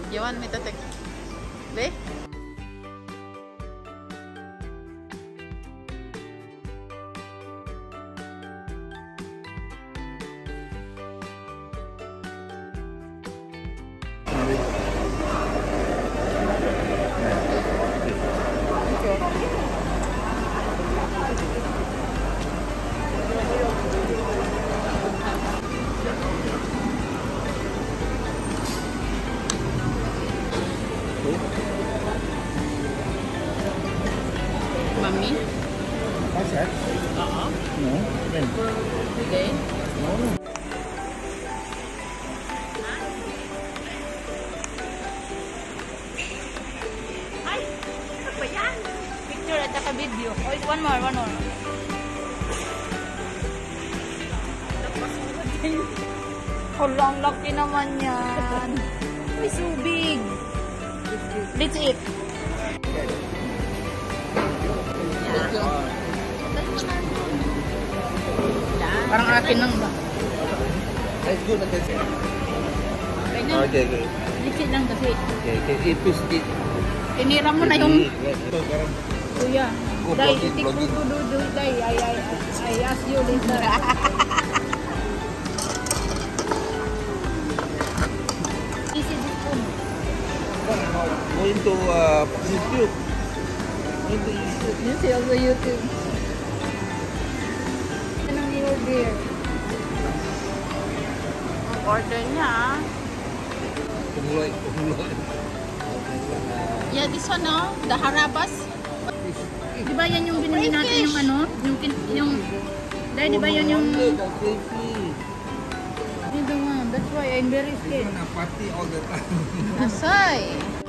You want me to take? Be? Mami? What's that? No. When? Today? No. Ay! Ano ba yan? Picture at saka video. Oh, one more, one more. Hala, ang laki naman yan. Uy, so big. Let's eat. Parang akin lang ba? It's good. Okay na. Okay, okay. Litsit lang kasi. Okay, okay. Ipis it. Tinira mo na yung... Ito, parang... Kuya. Go, Day, vlogging, itik vlogging. do. Day, I ask you later. Easy this one. Go into YouTube. Into YouTube. You see also YouTube. Anong i-order? Ang order niya ah. Kumulay. Yeah, this one no? The harabas. Di ba yan yung binili natin yung ano? Yung Dahil di ba yun yung... Yun the one. That's why I'm very scared. Party all the time. Asay.